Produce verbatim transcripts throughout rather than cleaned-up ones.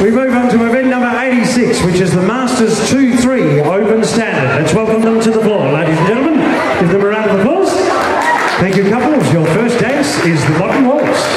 We move on to event number eighty-six, which is the Masters two three Open Standard. Let's welcome them to the floor, ladies and gentlemen. Give them a round of applause. Thank you, couples. Your first dance is the Modern Waltz.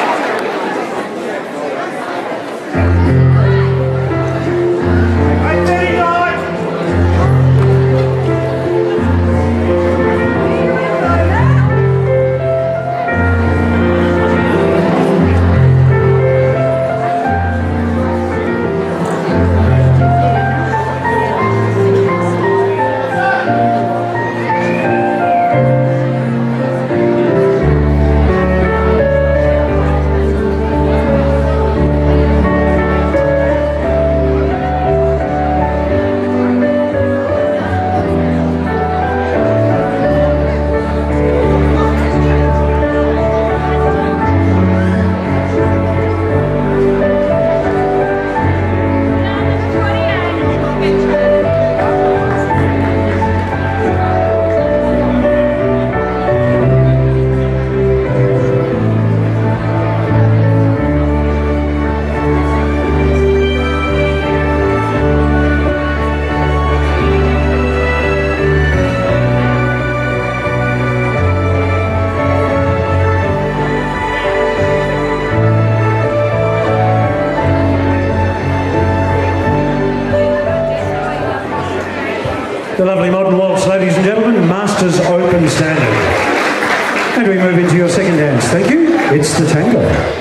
The lovely Modern Waltz, ladies and gentlemen, Masters Open Standard. And we move into your second dance. Thank you. It's the tango.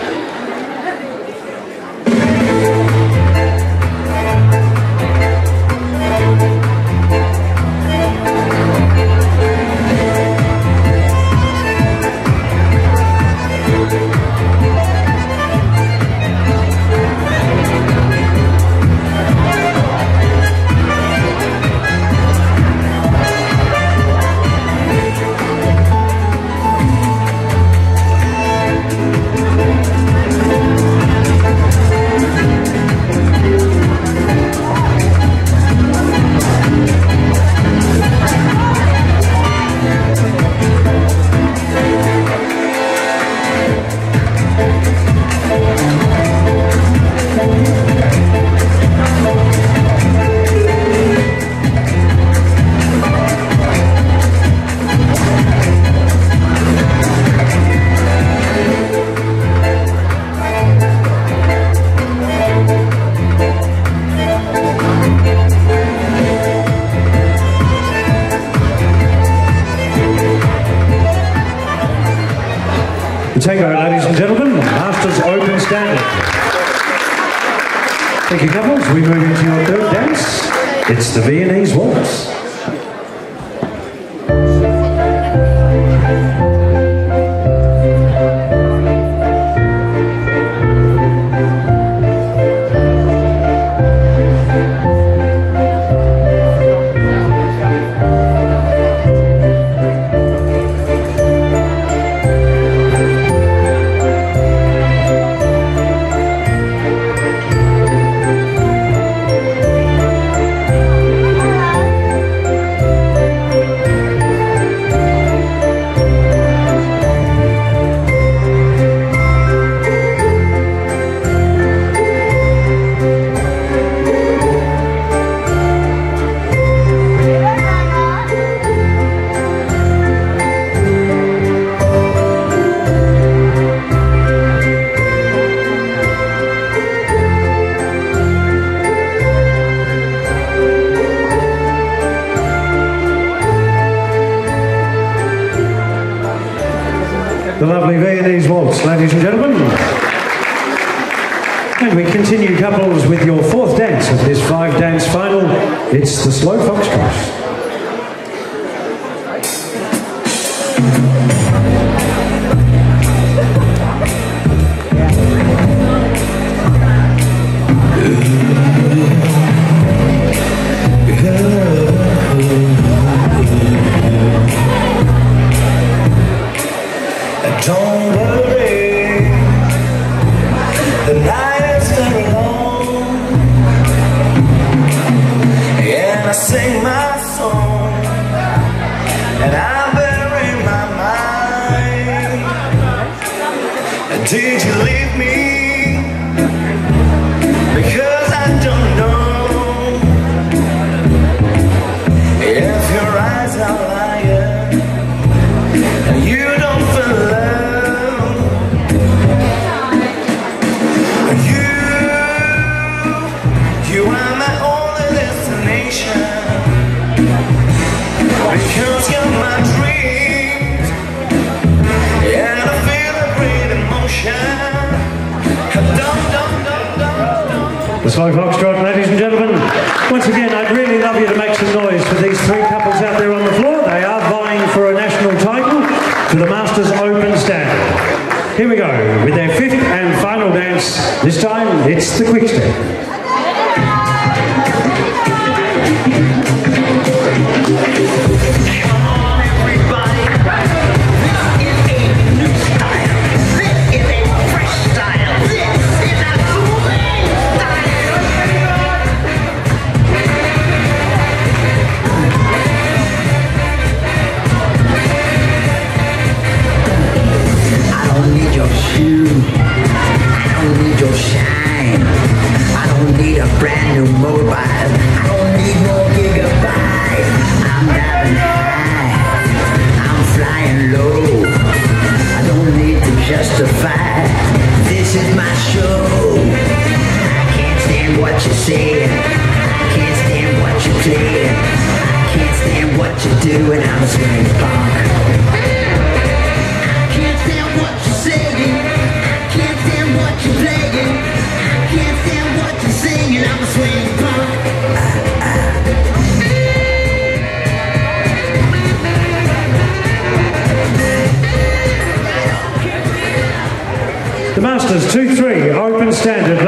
The tango, ladies and gentlemen, Masters Open Standard. Thank you, couples. We move into your third dance. It's the Viennese Waltz. The lovely Viennese Waltz, ladies and gentlemen. And we continue, couples, with your fourth dance of this five-dance final. It's the slow foxtrot. Don't worry, the night is very long, and I sing my song, and I bury my mind. Did you leave me? Because The slow foxtrot, ladies and gentlemen. Once again, I'd really love you to make some noise for these three couples out there on the floor. They are vying for a national title to the Masters Open Standard. Here we go with their fifth and final dance. This time, it's the quick step. This is my show. I can't stand what you're saying. I can't stand what you're playing. I can't stand what you're doing. I'm a swing punk. I can't stand what you're saying. I can't stand what you're playing. I can't stand what you're singing. I'm a swing punk. Ah, ah. The Masters two three Open Standard.